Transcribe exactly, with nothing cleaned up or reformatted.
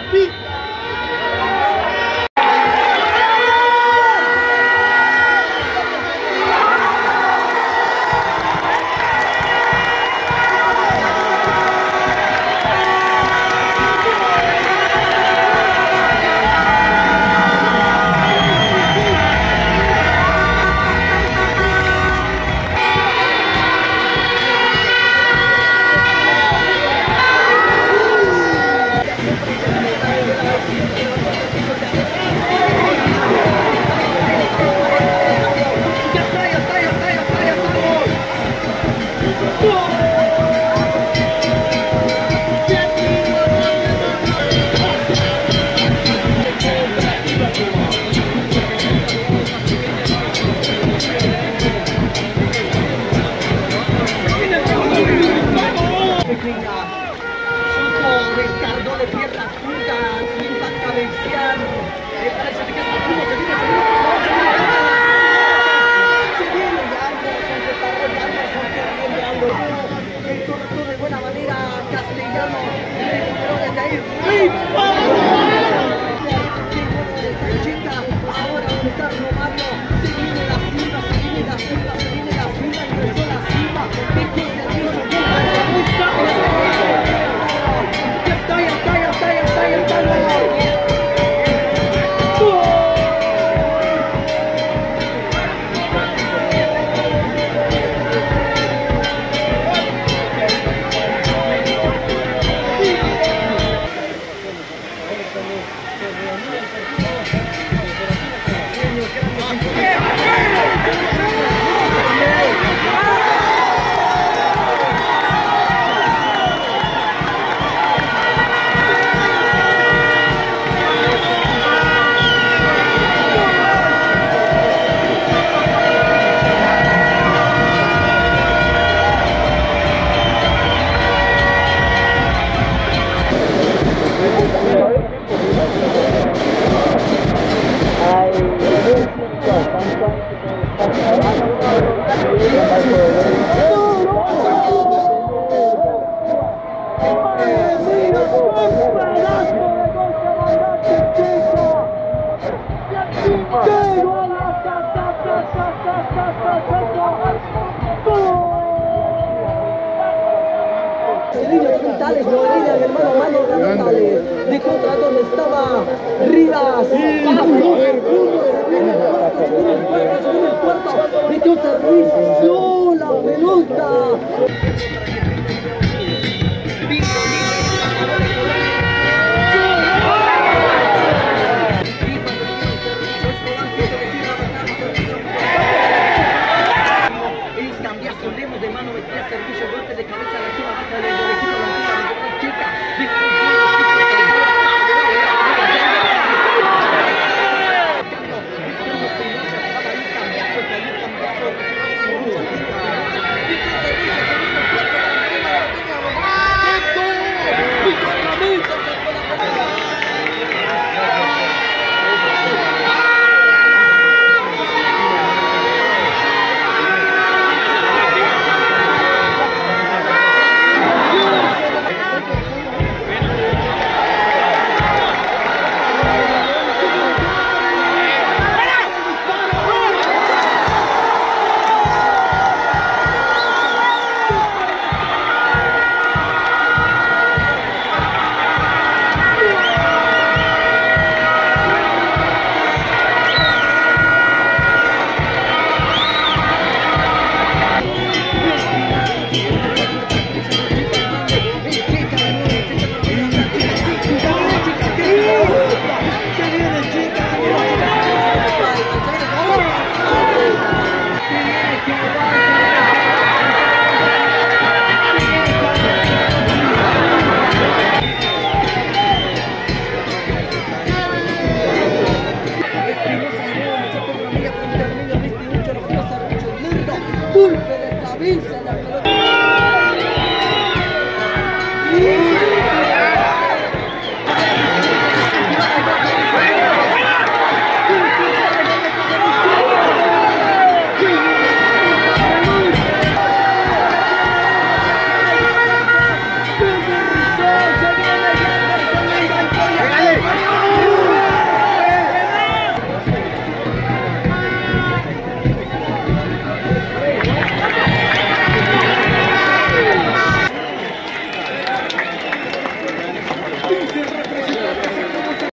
Descargó de piernas juntas, limpa cabecear. Me parece que está como se viene, se viene ya, se está rodeando, se está rodeando. El corto de buena manera, Castellano, recuperó desde ahí. ¡Limpa! Esta chica, ahora donde está Romario, se viene la cima, se viene la cima, se viene la cima, ingresó la cima. Metió el servicio, Tales, no olvida el hermano Mario Tales, de contra donde estaba Rivas, Pablo, el mundo se viene el cuarto, se viene el cuarto, se viene el cuarto, metió servicio, la pelota.